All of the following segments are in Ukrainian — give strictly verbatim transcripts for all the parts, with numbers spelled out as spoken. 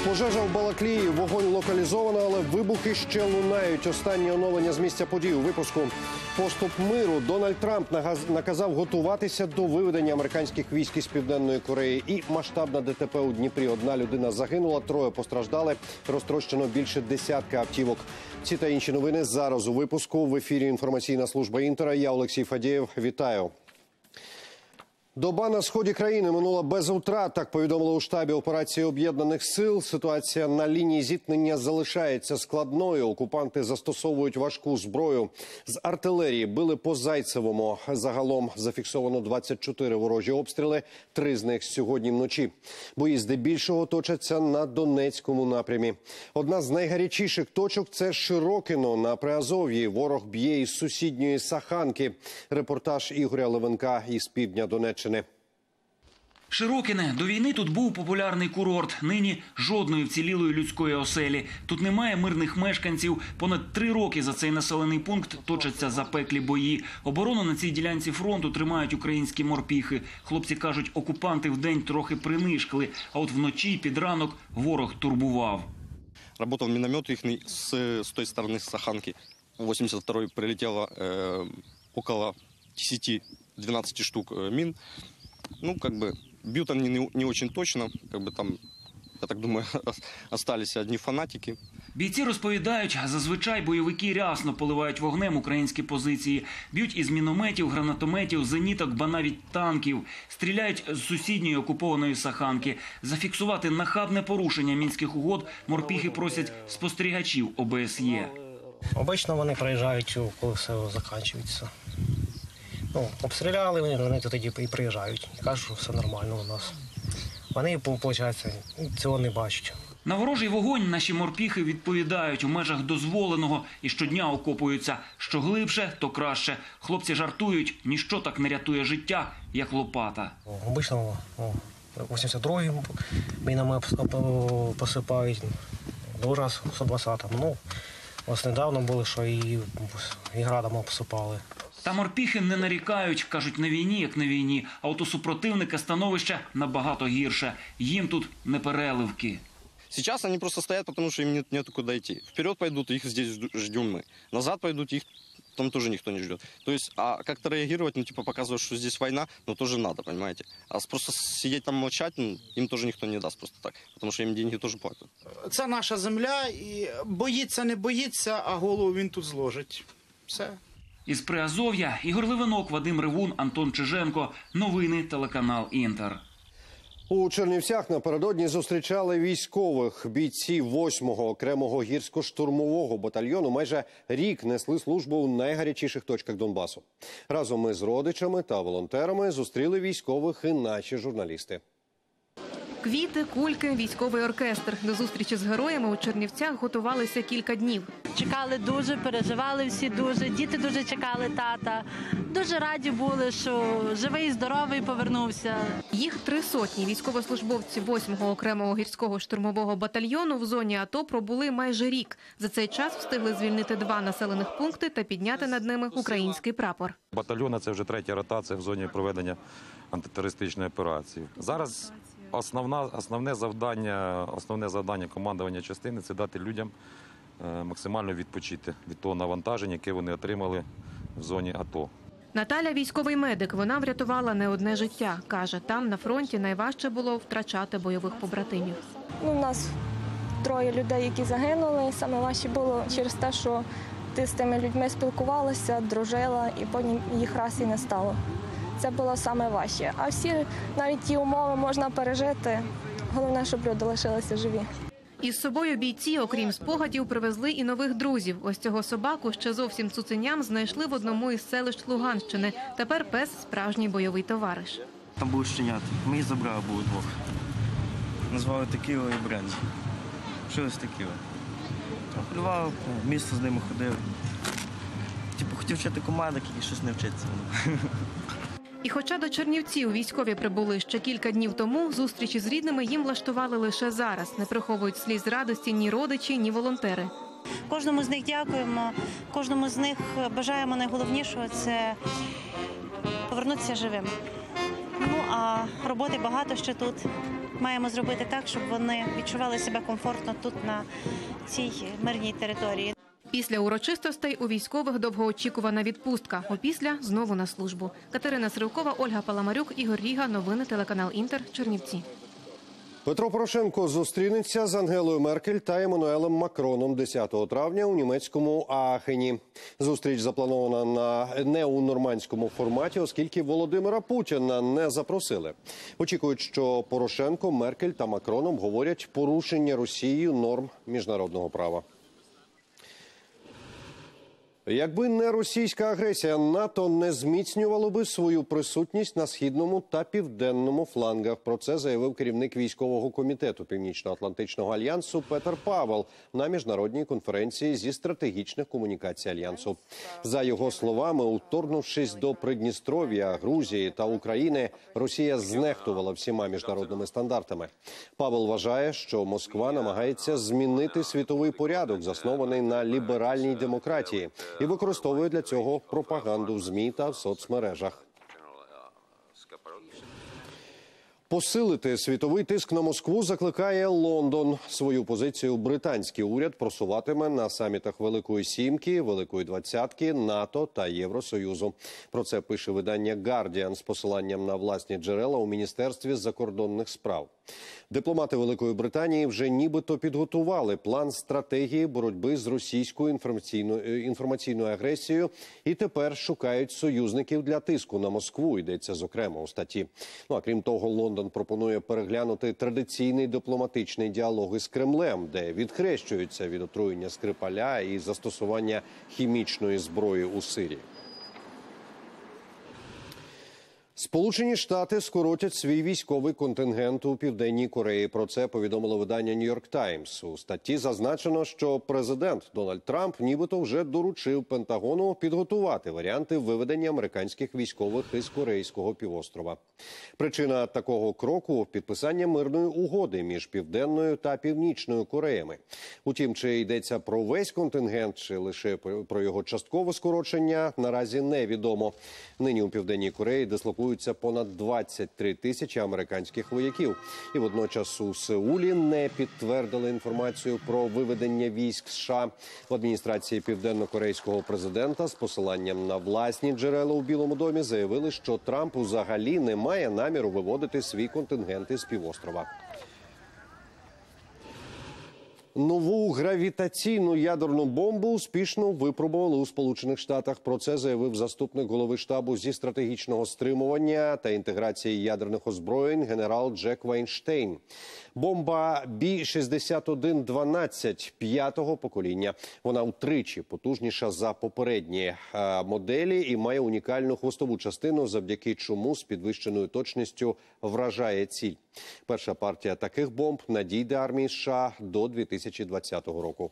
Пожежа в Балаклії, вогонь локалізовано, але вибухи ще лунають. Останні оновлення з місця подій у випуску. Поступ миру. Дональд Трамп наказав готуватися до виведення американських військ із Південної Кореї. І масштабна ДТП у Дніпрі. Одна людина загинула, троє постраждали. Розтрощено більше десятка автівок. Ці та інші новини зараз у випуску. В ефірі інформаційна служба Інтера. Я Олексій Фадєєв. Вітаю. Доба на сході країни минула без втрат, так повідомили у штабі операції Об'єднаних сил. Ситуація на лінії зіткнення залишається складною. Окупанти застосовують важку зброю. З артилерії били по Зайцевому. Загалом зафіксовано двадцять чотири ворожі обстріли, три з них сьогодні вночі. Бої здебільшого точаться на Донецькому напрямі. Одна з найгарячіших точок – це Широкино на Приазов'ї. Ворог б'є із сусідньої Саханки. Репортаж Ігоря Левенка із півдня Донеччини. Широкине. До війни тут був популярний курорт. Нині жодної вцілілої людської оселі. Тут немає мирних мешканців. Понад три роки за цей населений пункт точаться запеклі бої. Оборону на цій ділянці фронту тримають українські морпіхи. Хлопці кажуть, окупанти вдень трохи принишкли, а от вночі під ранок ворог турбував. Работал миномет их с, с той стороны, с Саханки. восемьдесят второй прилетело э, около десяти-двенадцати штук э, мин. Ну, как бы, бьют они не, не очень точно, как бы там, я так думаю, остались одни фанатики. Бійці розповідають, зазвичай бойовики рясно поливають вогнем українські позиції. Б'ють із мінометів, гранатометів, зеніток, ба навіть танків. Стріляють з сусідньої окупованої Саханки. Зафіксувати нахабне порушення мінських угод морпіхи просять спостерігачів О Б С Є. Обично вони приїжджають, коли все закінчується. Ну, обстріляли, вони, вони тоді і приїжджають. І кажуть, що все нормально у нас. Вони, виходить, цього не бачать. На ворожий вогонь наші морпіхи відповідають у межах дозволеного і щодня окопуються. Що глибше, то краще. Хлопці жартують, ніщо так не рятує життя, як лопата. Обично вісімдесят другий міномет посипають, другий раз сто двадцятому. Ну, ось недавно було, що і, і градом посипали. Та морпіхи не нарікають, кажуть, на війні, як на війні, а от у супротивника становище набагато гірше. Їм тут не переливки. Сейчас они просто стоят, потому что им нет, нету куда идти. Вперед пойдут, их здесь ждем мы. Назад пойдут, их там тоже никто не ждет. То есть, а как-то реагировать, ну, типа, показывать, что здесь война, но тоже надо, понимаете. А просто сидеть там молчать, ну, им тоже никто не даст просто так, потому что им деньги тоже платят. Це наша земля, і боїться, не боїться, а голову він тут зложить. Все. Із Приазов'я Ігор Левенок, Вадим Ревун, Антон Чиженко. Новини, телеканал Інтер. У Чернівцях напередодні зустрічали військових. Бійці восьмого окремого гірсько-штурмового батальйону майже рік несли службу у найгарячіших точках Донбасу. Разом із родичами та волонтерами зустріли військових і наші журналісти. Квіти, кульки, військовий оркестр. До зустрічі з героями у Чернівцях готувалися кілька днів. Чекали дуже, переживали всі дуже, діти дуже чекали тата. Дуже раді були, що живий, здоровий повернувся. Їх три сотні. Військовослужбовці восьмого окремого гірського штурмового батальйону в зоні АТО пробули майже рік. За цей час встигли звільнити два населених пункти та підняти над ними український прапор. Батальйон – це вже третя ротація в зоні проведення антитерористичної операції. Зараз Основна, основне завдання, основне завдання командування частини – це дати людям максимально відпочити від того навантаження, яке вони отримали в зоні АТО. Наталя – військовий медик. Вона врятувала не одне життя. Каже, там на фронті найважче було втрачати бойових побратимів. Ну, у нас троє людей, які загинули. Саме важче було через те, що ти з тими людьми спілкувалася, дружила, і потім їх раз і не стало. Це було саме важче. А всі, навіть ті умови можна пережити. Головне, щоб люди лишилися живі. Із собою бійці, окрім спогадів, привезли і нових друзів. Ось цього собаку ще зовсім цуценям знайшли в одному із селищ Луганщини. Тепер пес – справжній бойовий товариш. Там були щенята. Ми їх забрали, було двох. Назвали Текіла і Брензі. Вчились Текіла. Полював, в місто з ними ходив. Типу, хотів вчити команди, які щось не вчиться. І хоча до Чернівців військові прибули ще кілька днів тому, зустрічі з рідними їм влаштували лише зараз. Не приховують сліз радості ні родичі, ні волонтери. Кожному з них дякуємо, кожному з них бажаємо найголовнішого – це повернутися живим. Ну, а роботи багато ще тут. маємо зробити так, щоб вони відчували себе комфортно тут, на цій мирній території. Після урочистостей у військових довгоочікувана відпустка. Опісля – знову на службу. Катерина Сривкова, Ольга Паламарюк, Ігор Ріга. Новини телеканал «Інтер», Чернівці. Петро Порошенко зустрінеться з Ангелою Меркель та Еммануелем Макроном десятого травня у німецькому Аахені. Зустріч запланована на не у нормандському форматі, оскільки Володимира Путіна не запросили. Очікують, що Порошенко, Меркель та Макрон обговорять порушення Росією норм міжнародного права. Якби не російська агресія, НАТО не зміцнювало би свою присутність на східному та південному флангах. Про це заявив керівник військового комітету Північно-Атлантичного альянсу Петер Павел на міжнародній конференції зі стратегічних комунікацій альянсу. За його словами, уторгнувшись до Придністров'я, Грузії та України, Росія знехтувала всіма міжнародними стандартами. Павел вважає, що Москва намагається змінити світовий порядок, заснований на ліберальній демократії, і використовує для цього пропаганду в ЗМІ та в соцмережах. Посилити світовий тиск на Москву закликає Лондон. Свою позицію британський уряд просуватиме на самітах Великої Сімки, Великої Двадцятки, НАТО та Євросоюзу. Про це пише видання «Гардіан» з посиланням на власні джерела у Міністерстві закордонних справ. Дипломати Великої Британії вже нібито підготували план стратегії боротьби з російською інформаційною, інформаційною агресією і тепер шукають союзників для тиску на Москву, йдеться зокрема у статті. Ну, а крім того, Лондон пропонує переглянути традиційний дипломатичний діалог із Кремлем, де відхрещуються від отруєння Скрипаля і застосування хімічної зброї у Сирії. Сполучені Штати скоротять свій військовий контингент у Південній Кореї. Про це повідомило видання «Нью-Йорк Таймс». У статті зазначено, що президент Дональд Трамп нібито вже доручив Пентагону підготувати варіанти виведення американських військових із Корейського півострова. Причина такого кроку – підписання мирної угоди між Південною та Північною Кореями. Утім, чи йдеться про весь контингент, чи лише про його часткове скорочення, наразі невідомо. Нині у Південній Кореї дислокуються понад двадцять три тисячі американських вояків. І водночас у Сеулі не підтвердили інформацію про виведення військ США. В адміністрації південно-корейського президента з посиланням на власні джерела у Білому домі заявили, що Трамп взагалі не має наміру виводити свій контингент із півострова. Нову гравітаційну ядерну бомбу успішно випробували у Сполучених Штатах. Про це заявив заступник голови штабу зі стратегічного стримування та інтеграції ядерних озброєнь генерал Джек Вайнштейн. Бомба Бі шістдесят один дванадцять п'ятого покоління. Вона утричі потужніша за попередні моделі і має унікальну хвостову частину, завдяки чому з підвищеною точністю вражає ціль. Перша партія таких бомб надійде армії США до дві тисячі двадцятого року.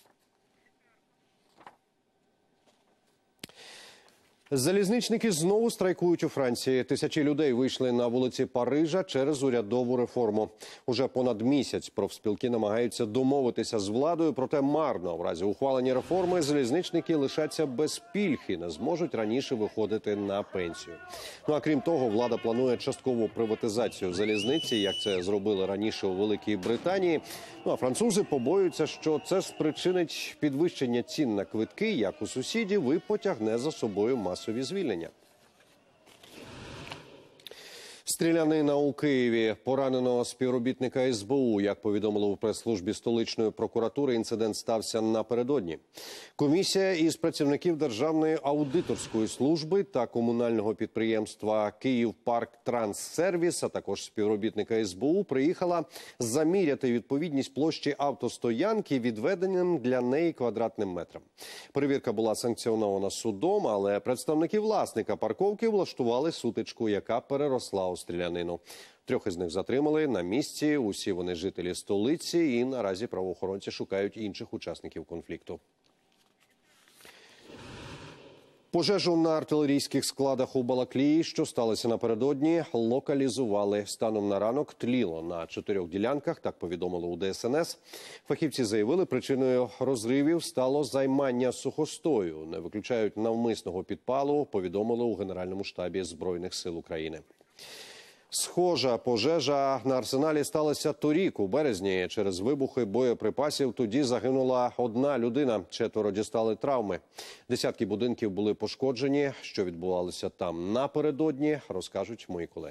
Залізничники знову страйкують у Франції. Тисячі людей вийшли на вулиці Парижа через урядову реформу. Уже понад місяць профспілки намагаються домовитися з владою, проте марно. В разі ухвалення реформи залізничники лишаться без пільг і не зможуть раніше виходити на пенсію. Ну а крім того, влада планує часткову приватизацію залізниці, як це зробили раніше у Великій Британії. Ну а французи побоюються, що це спричинить підвищення цін на квитки, як у сусідів, і потягне за собою масові звільнення. Стрілянина у Києві. Поранено співробітника ес бе у. Як повідомили у прес-службі столичної прокуратури, інцидент стався напередодні. Комісія із працівників Державної аудиторської служби та комунального підприємства «Київпарктранссервіс», а також співробітника ес бе у, приїхала заміряти відповідність площі автостоянки відведеним для неї квадратним метрам. Перевірка була санкціонована судом, але представники власника парковки влаштували сутичку, яка переросла у стрілянину. Трьох із них затримали на місці. Усі вони жителі столиці, і наразі правоохоронці шукають інших учасників конфлікту. Пожежу на артилерійських складах у Балаклії, що сталося напередодні, локалізували. Станом на ранок тліло на чотирьох ділянках, так повідомили у де ес ен ес. Фахівці заявили, причиною розривів стало займання сухостою. Не виключають навмисного підпалу, повідомили у Генеральному штабі Збройних сил України. Схожа пожежа на Арсеналі сталася торік, у березні. Через вибухи боєприпасів тоді загинула одна людина, четверо дістали травми. Десятки будинків були пошкоджені. Що відбувалося там напередодні, розкажуть мої колеги.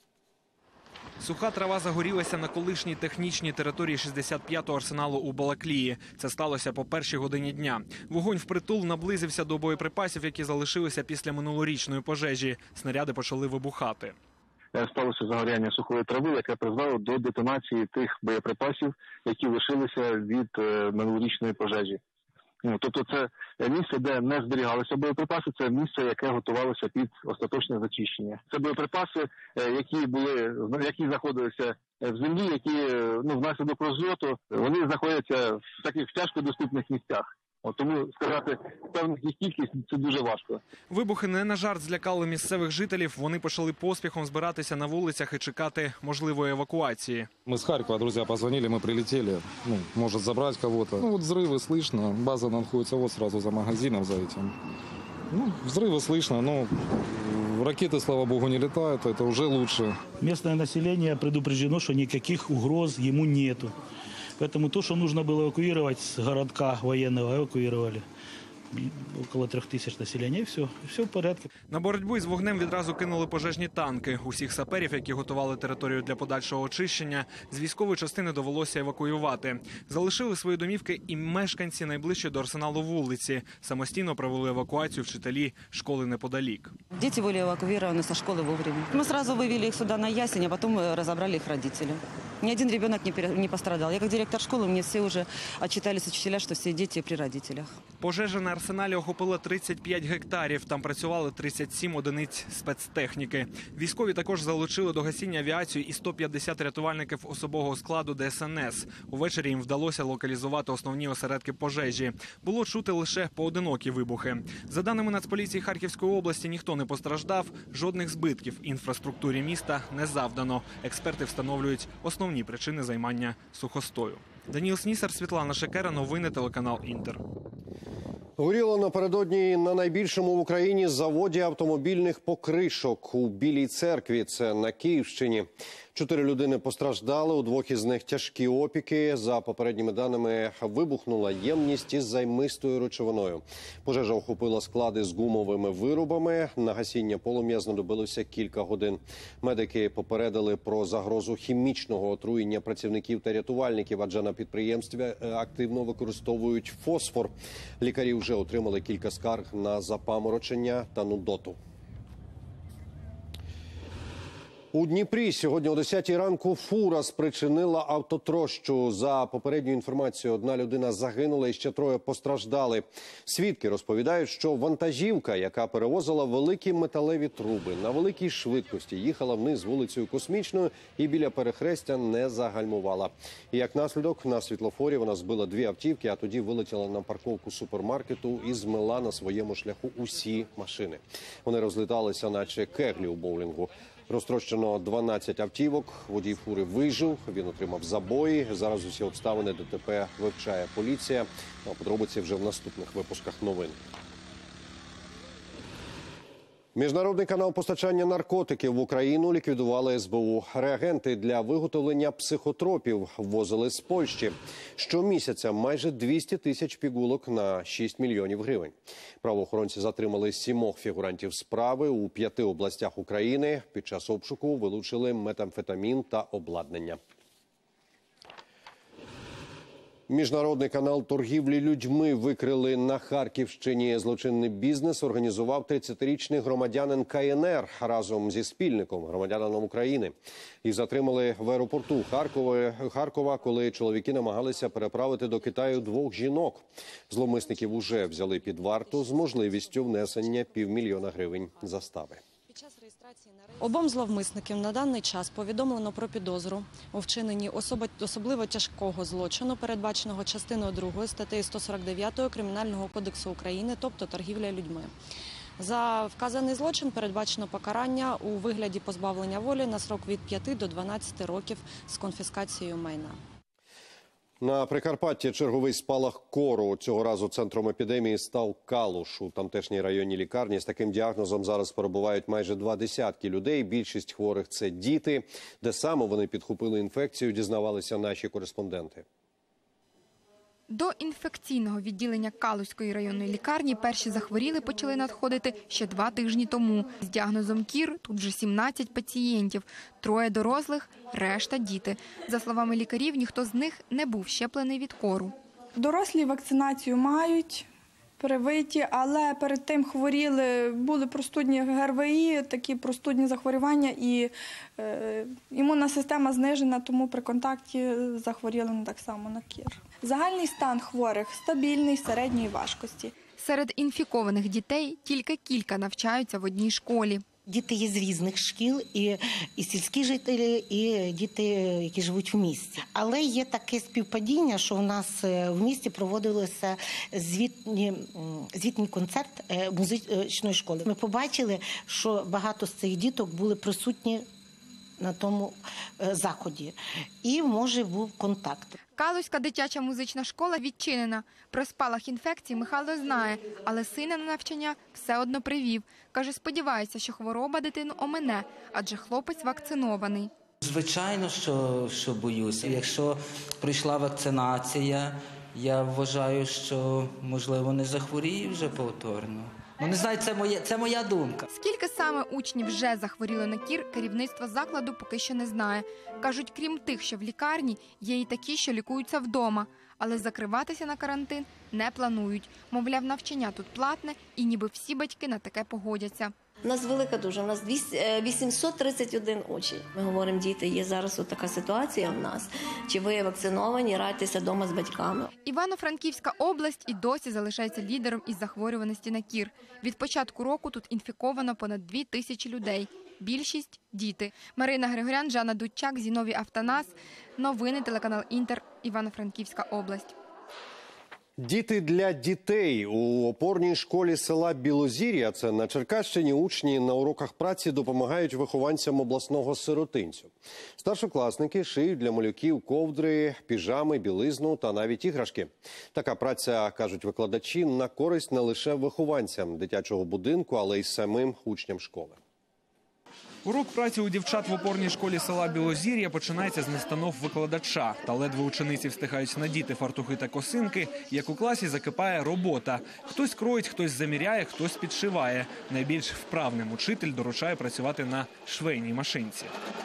Суха трава загорілася на колишній технічній території шістдесят п'ятого арсеналу у Балаклії. Це сталося по першій годині дня. Вогонь впритул наблизився до боєприпасів, які залишилися після минулорічної пожежі. Снаряди почали вибухати. Сталося загоряння сухої трави, яке призвело до детонації тих боєприпасів, які лишилися від минулорічної пожежі. Тобто це місце, де не зберігалися боєприпаси, це місце, яке готувалося під остаточне зачищення. Це боєприпаси, які були, які знаходилися в землі, які ну, внаслідок розльоту, вони знаходяться в таких тяжко доступних місцях. От тому сказати певну їх кількість – це дуже важко. Вибухи не на жарт злякали місцевих жителів. Вони почали поспіхом збиратися на вулицях і чекати можливої евакуації. Мы с Харькова, друзья, позвонили, мы прилетели, ну, может забрать кого-то. Ну, вот взрывы слышно, база находится вот сразу за магазином, за этим. Ну, взрывы слышно, но ракеты, слава богу, не летают, это уже лучше. Местное население предупреждено, что никаких угроз ему нету. Поэтому то, что нужно было эвакуировать с городка военного, эвакуировали. Около трьох тисяч населення, і все, все в порядку. На боротьбу із вогнем відразу кинули пожежні танки. Усіх саперів, які готували територію для подальшого очищення, з військової частини довелося евакуювати. Залишили свої домівки і мешканці найближчі до арсеналу вулиці. Самостійно провели евакуацію вчителі школи неподалік. Діти були евакуйовані зі школи вовремя. Ми одразу вивели їх сюди на ясень, а потім розібрали їх батьків. Ни один ребенок не пострадал. Я как директор школы, мне все уже отчитались учителя, что все дети при родителях. Пожежа на арсеналі охопила тридцять п'ять гектарів. Там працювали тридцять сім одиниць спецтехніки. Військові також залучили до гасіння авіацію і сто п'ятдесят рятувальників особового складу Де Ес Ен Ес. Увечері їм вдалося локалізувати основні осередки пожежі. Було чути лише поодинокі вибухи. За даними Нацполіції Харківської області, ніхто не постраждав. Жодних збитків інфраструктурі міста не завдано. Експерти встановлюють основні причини займання сухостою. Даніл Снісар, Світлана Шекера, новини, телеканал Інтер. Горіло напередодні на найбільшому в Україні заводі автомобільних покришок у Білій Церкві. Це на Київщині. Чотири людини постраждали, у двох із них тяжкі опіки. За попередніми даними, вибухнула ємність із займистою речовиною. Пожежа охопила склади з гумовими виробами. На гасіння полум'я знадобилося кілька годин. Медики попередили про загрозу хімічного отруєння працівників та рятувальників, адже на підприємстві активно використовують фосфор. Лікарі вже отримали кілька скарг на запаморочення та нудоту. У Дніпрі сьогодні о десятій ранку фура спричинила автотрощу. За попередньою інформацією, одна людина загинула і ще троє постраждали. Свідки розповідають, що вантажівка, яка перевозила великі металеві труби, на великій швидкості їхала вниз вулицею Космічною і біля перехрестя не загальмувала. І як наслідок, на світлофорі вона збила дві автівки, а тоді вилетіла на парковку супермаркету і змила на своєму шляху усі машини. Вони розліталися, наче кеглі у боулінгу. Розтрощено дванадцять автівок, водій фури вижив, він отримав забої. Зараз усі обставини Де Те Пе вивчає поліція. А подробиці вже в наступних випусках новин. Міжнародний канал постачання наркотиків в Україну ліквідували Ес Бе У. Реагенти для виготовлення психотропів ввозили з Польщі. Щомісяця майже двісті тисяч пігулок на шість мільйонів гривень. Правоохоронці затримали сімох фігурантів справи у п'яти областях України. Під час обшуку вилучили метамфетамін та обладнання. Міжнародний канал торгівлі людьми викрили на Харківщині. Злочинний бізнес організував тридцятирічний громадянин Ка Ен Ер разом зі спільником, громадянином України. Їх затримали в аеропорту Харкова, Харкова, коли чоловіки намагалися переправити до Китаю двох жінок. Зловмисників уже взяли під варту з можливістю внесення півмільйона гривень застави. Обом зловмисникам на даний час повідомлено про підозру у вчиненні особливо тяжкого злочину, передбаченого частиною другою статтею сто сорок дев'ять Кримінального кодексу України, тобто торгівля людьми. За вказаний злочин передбачено покарання у вигляді позбавлення волі на срок від п'яти до дванадцяти років з конфіскацією майна. На Прикарпатті черговий спалах кору. Цього разу центром епідемії став Калуш. У тамтешній районній лікарні з таким діагнозом зараз перебувають майже два десятки людей. Більшість хворих – це діти. Де саме вони підхопили інфекцію, дізнавалися наші кореспонденти. До інфекційного відділення Калузької районної лікарні перші захворіли почали надходити ще два тижні тому. З діагнозом КІР тут вже сімнадцять пацієнтів, троє дорослих, решта – діти. За словами лікарів, ніхто з них не був щеплений від кору. Дорослі вакцинацію мають, привиті, але перед тим хворіли, були простудні ГРВІ, такі простудні захворювання, і е, імунна система знижена, тому при контакті захворіли не так само на КІР. Загальний стан хворих стабільний, середньої важкості. Серед інфікованих дітей тільки кілька навчаються в одній школі. Діти є з різних шкіл, і, і сільські жителі, і діти, які живуть в місті. Але є таке співпадіння, що у нас в місті проводився звітні, звітній концерт музичної школи. Ми побачили, що багато з цих діток були присутні на тому заході. І, може, був контакт. Калузька дитяча музична школа відчинена. Про спалах інфекції Михайло знає, але сина на навчання все одно привів. Каже, сподівається, що хвороба дитину омине, адже хлопець вакцинований. Звичайно, що, що боюся. Якщо прийшла вакцинація, я вважаю, що, можливо, не захворію вже повторно. Ну, не знаю, це, моє, це моя думка. Скільки саме учнів вже захворіли на кір, керівництво закладу поки що не знає. Кажуть, крім тих, що в лікарні, є і такі, що лікуються вдома. Але закриватися на карантин не планують. Мовляв, навчання тут платне і ніби всі батьки на таке погодяться. У нас велика дуже, у нас вісімсот тридцять один учень. Ми говоримо, діти, є зараз така ситуація в нас. Чи ви вакциновані, радьтеся вдома з батьками. Івано-Франківська область і досі залишається лідером із захворюваності на кір. Від початку року тут інфіковано понад дві тисячі людей. Більшість – діти. Марина Григорян, Жанна Дудчак, Зіновій Автонас. Новини, телеканал Інтер, Івано-Франківська область. Діти для дітей. У опорній школі села Білозір'я, це на Черкащині, учні на уроках праці допомагають вихованцям обласного сиротинцю. Старшокласники шиють для малюків ковдри, піжами, білизну та навіть іграшки. Така праця, кажуть викладачі, на користь не лише вихованцям дитячого будинку, але й самим учням школи. Урок праці у дівчат в опорній школі села Білозір'я починається з настанов викладача. Та ледве учениці встигають надіти фартухи та косинки, як у класі закипає робота. Хтось кроїть, хтось заміряє, хтось підшиває. Найбільш вправним учитель доручає працювати на швейній машинці.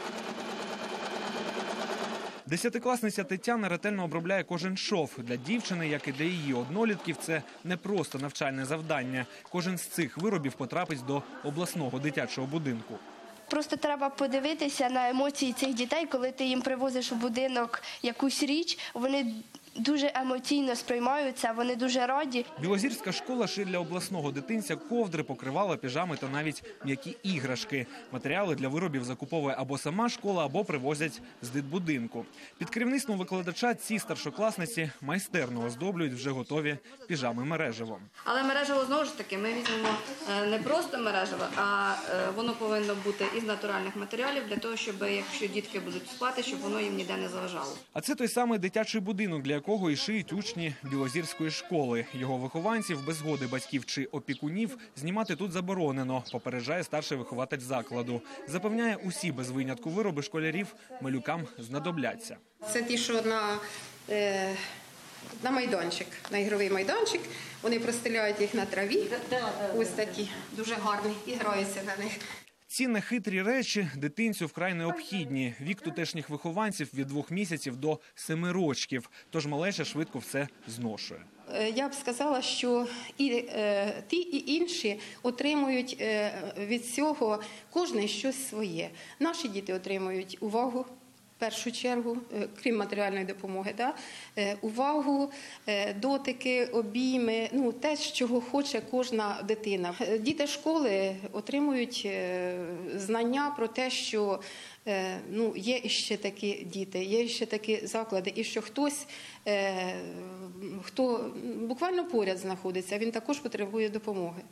Десятикласниця Тетяна ретельно обробляє кожен шов. Для дівчини, як і для її однолітків, це не просто навчальне завдання. Кожен з цих виробів потрапить до обласного дитячого будинку. Просто треба подивитися на емоції цих дітей, коли ти їм привозиш у будинок якусь річ, вони дуже емоційно сприймаються, вони дуже раді. Білозірська школа шиє для обласного дитинця ковдри, покривала, піжами та навіть м'які іграшки. Матеріали для виробів закуповує або сама школа, або привозять з дитбудинку. Під керівництвом викладача ці старшокласниці майстерно оздоблюють вже готові піжами мережевом. Але мережево, знову ж таки, ми візьмемо не просто мережево, а воно повинно бути із натуральних матеріалів, для того, щоб, якщо дітки будуть спати, щоб воно їм ніде не заважало. А це той самий дитячий будинок, для якого і шиють учні Білозірської школи. Його вихованців без згоди батьків чи опікунів знімати тут заборонено, попереджає старший вихователь закладу. Запевняє, усі без винятку вироби школярів малюкам знадобляться. Це ті, що на, е, на майданчик, на ігровий майданчик. Вони простеляють їх на траві. Ось такі, дуже гарні, і граються на них. Ці нехитрі речі дитинцю вкрай необхідні. Вік тутешніх вихованців від двох місяців до семи рочків. Тож малеча швидко все зношує. Я б сказала, що і е, ті, і інші отримують е, від цього кожен щось своє. Наші діти отримують увагу. В першу чергу, крім матеріальної допомоги, да? увагу, дотики, обійми, ну, те, чого хоче кожна дитина. Діти школи отримують знання про те, що ну, є ще такі діти, є ще такі заклади, і що хтось, хто буквально поряд знаходиться, він також потребує допомоги.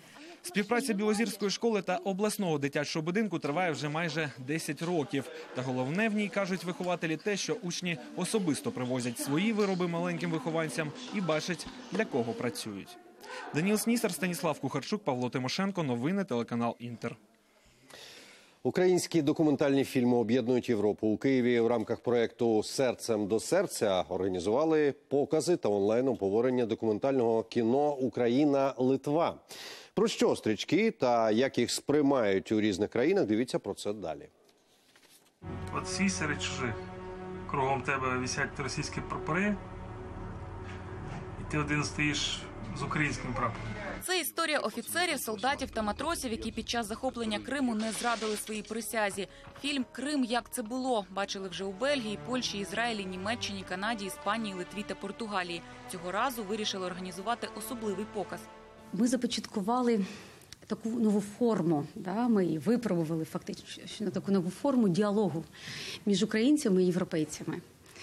Співпраця Білозірської школи та обласного дитячого будинку триває вже майже десять років. Та головне в ній, кажуть вихователі, те, що учні особисто привозять свої вироби маленьким вихованцям і бачать, для кого працюють. Даніл Снісар, Станіслав Кухарчук, Павло Тимошенко. Новини, телеканал «Інтер». Українські документальні фільми об'єднують Європу. У Києві в рамках проєкту «Серцем до серця» організували покази та онлайн-обговорення документального кіно «Україна-Литва». Про що стрічки та як їх сприймають у різних країнах, дивіться про це далі. От всі серед чужих. Кругом тебе висять російські прапори, і ти один стоїш з українським прапором. Це історія офіцерів, солдатів та матросів, які під час захоплення Криму не зрадили своїй присязі. Фільм «Крим. Як це було» бачили вже у Бельгії, Польщі, Ізраїлі, Німеччині, Канаді, Іспанії, Литві та Португалії. Цього разу вирішили організувати особливий показ. Ми започаткували таку нову форму, да, ми її випробували фактично, таку нову форму діалогу між українцями і європейцями.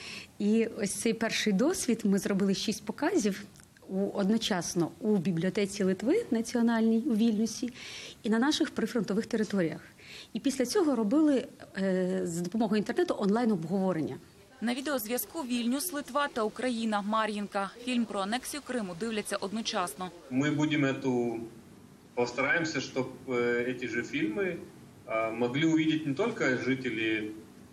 І ось цей перший досвід, ми зробили шість показів у, одночасно у бібліотеці Литви національній у Вільнюсі і на наших прифронтових територіях. І після цього робили е, за допомогою інтернету онлайн-обговорення. На відеозв'язку Вільнюс, Литва та Україна, Мар'їнка. Фільм про анексію Криму дивляться одночасно. Ми будемо эту... постараємося, щоб ці ж фільми могли увидеть не тільки жителі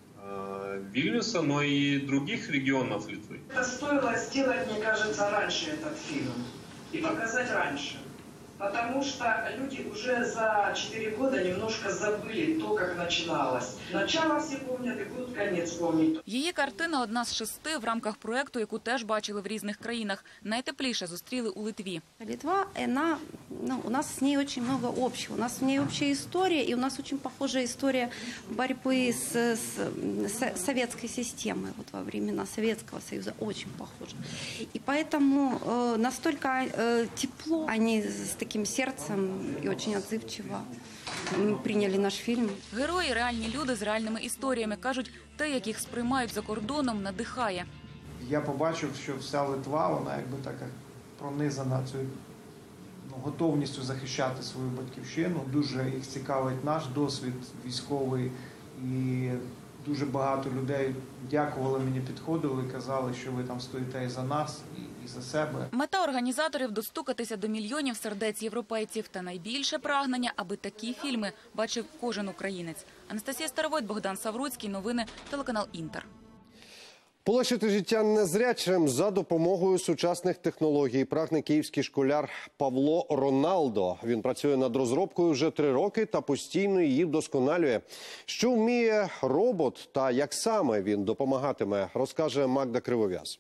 Вильнюса, но и других регионов Литвы. Это стоило сделать, мне кажется, раньше этот фильм и показать раньше. Потому что люди уже за четыре года немножко забыли то, как начиналось. Начало все помнят и будут конец помнить. Її картина одна з шести в рамках проєкту, яку теж бачили в різних країнах. Найтепліше зустріли у Литві. Литва, она, ну, у нас с ней очень много общего. У нас в ней общая история, и у нас очень похожая история борьбы с, с, с советской системой. Вот во времена Советского Союза очень похожа. И поэтому э, настолько э, тепло они с таким сердцем и очень отзывчиво прийняли наш фільм. Герої – реальні люди з реальними історіями. Кажуть, те, як їх сприймають за кордоном, надихає. Я побачив, що вся Литва, вона якби така пронизана цією ну, готовністю захищати свою батьківщину. Дуже їх цікавить наш досвід військовий. І дуже багато людей дякували мені, підходили і казали, що ви там стоїте і за нас, і, і за себе. Мета організаторів – достукатися до мільйонів сердець європейців. Та найбільше прагнення, аби такі фільми бачив кожен українець. Анастасія Старовойт, Богдан Савруцький. Новини, телеканал «Інтер». Полегшити життя незрячим за допомогою сучасних технологій прагне київський школяр Павло Роналдо. Він працює над розробкою вже три роки та постійно її вдосконалює. Що вміє робот та як саме він допомагатиме, розкаже Магда Кривов'яз.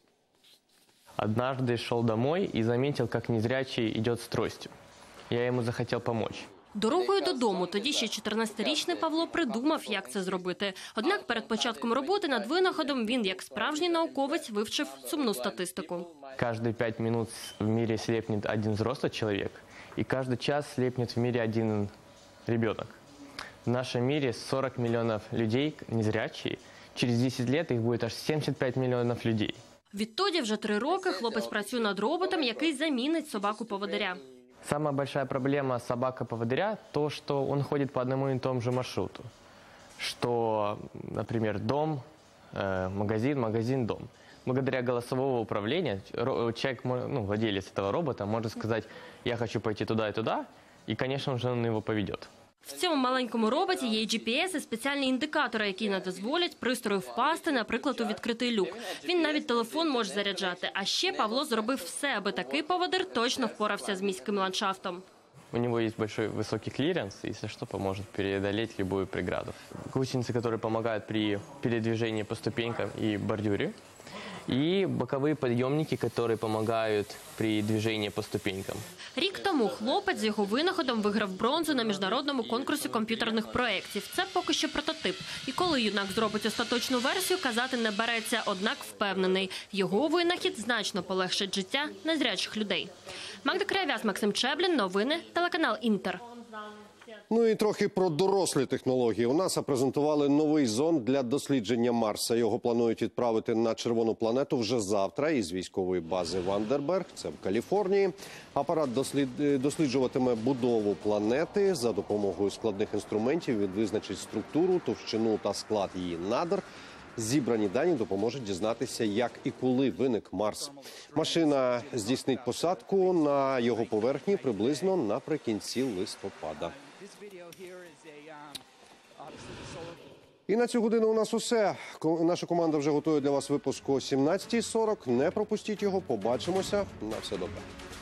Однажды шел домой и заметил, как незрячий идет с тростью. Я ему захотел помочь. Дорогою додому тоді ще чотирнадцятирічний Павло придумав, як це зробити. Однак перед початком роботи над винаходом він, як справжній науковець, вивчив сумну статистику. Каждые пять минут в мире слепнет один взрослый человек, и каждый час слепнет в мире один ребенок. В нашем мире сорок миллионов людей незрячие, через десять лет их будет аж семьдесят пять миллионов людей. Відтоді вже три роки хлопець працює над роботом, який замінить собаку-поводиря. Самая большая проблема собака-поводыря – то, что он ходит по одному и тому же маршруту. Что, например, дом, э, магазин, магазин, дом. Благодаря голосового управления человек, ну, владелец этого робота может сказать: «Я хочу пойти туда и туда», и, конечно же, он его поведет. В цьому маленькому роботі є джі пі ес і спеціальні індикатори, які не дозволять пристрою впасти, наприклад, у відкритий люк. Він навіть телефон може заряджати. А ще Павло зробив все, аби такий поводир точно впорався з міським ландшафтом. У него есть большой высокий клиренс, если что, поможет преодолеть любую преграду. Гусеницы, которые помогают при передвижении по ступенькам и бордюре. И боковые подъемники, которые помогают при движении по ступенькам. Рік тому хлопець з його винаходом виграв бронзу на міжнародному конкурсі комп'ютерних проєктів. Це поки що прототип. І коли юнак зробить остаточну версію, казати не береться, однак впевнений. Його винахід значно полегшить життя незрячих людей. Магда Кривов'яз, Максим Чеблін. Новини, телеканал «Інтер». Ну і трохи про дорослі технології. У НАСА презентували новий зонд для дослідження Марса. Його планують відправити на червону планету вже завтра із військової бази Вандерберг, це в Каліфорнії. Апарат дослід... досліджуватиме будову планети за допомогою складних інструментів. Він визначить структуру, товщину та склад її надр. Зібрані дані допоможуть дізнатися, як і коли виник Марс. Машина здійснить посадку на його поверхні приблизно наприкінці листопада. І на цю годину у нас усе. Наша команда вже готує для вас випуск о сімнадцятій сорок. Не пропустіть його. Побачимося. На все добре.